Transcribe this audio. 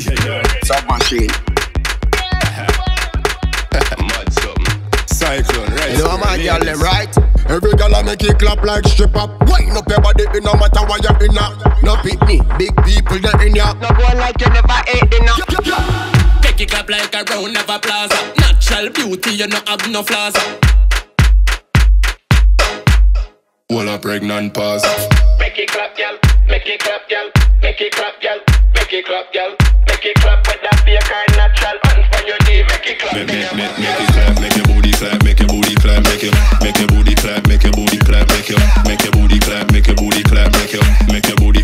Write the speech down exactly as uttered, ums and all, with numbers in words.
Submachine. Mad something. Cyclone, right? You know my girl them right? Every girl I make it clap like strip up. Wind up your body, it no matter where you're in now. No picnic, big people that in ya. No go like you never ate dinner. Make it clap like a round of applause. Natural beauty, you no have no flaws. Well, a pregnant pause. Make it clap, girl. Make it clap, girl. Make it clap, girl. Make it clap, girl. Make it clap with that fake or natural. Hands on your knee, make it clap. Make, make, make, make it clap, make your booty clap, make your booty clap, make your, make your booty clap, make your booty clap, make your, make your booty clap, make your booty clap, make your, make your booty